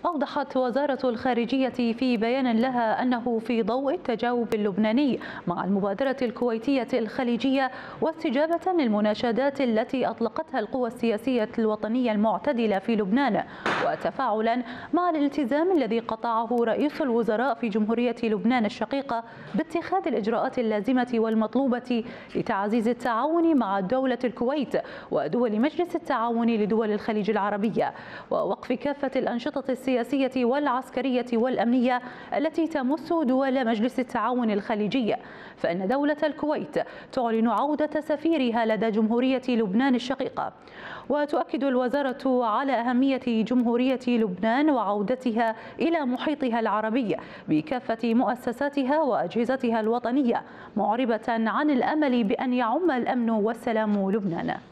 أوضحت وزارة الخارجية في بيان لها أنه في ضوء التجاوب اللبناني مع المبادرة الكويتية الخليجية واستجابة للمناشدات التي أطلقتها القوى السياسية الوطنية المعتدلة في لبنان، وتفاعلا مع الالتزام الذي قطعه رئيس الوزراء في جمهورية لبنان الشقيقة باتخاذ الإجراءات اللازمة والمطلوبة لتعزيز التعاون مع دولة الكويت ودول مجلس التعاون لدول الخليج العربية، ووقف كافة الأنشطة السياسية والعسكرية والأمنية التي تمس دول مجلس التعاون الخليجي، فإن دولة الكويت تعلن عودة سفيرها لدى جمهورية لبنان الشقيقة. وتؤكد الوزارة على أهمية جمهورية لبنان وعودتها إلى محيطها العربي بكافة مؤسساتها وأجهزتها الوطنية، معربة عن الأمل بأن يعم الأمن والسلام لبنان.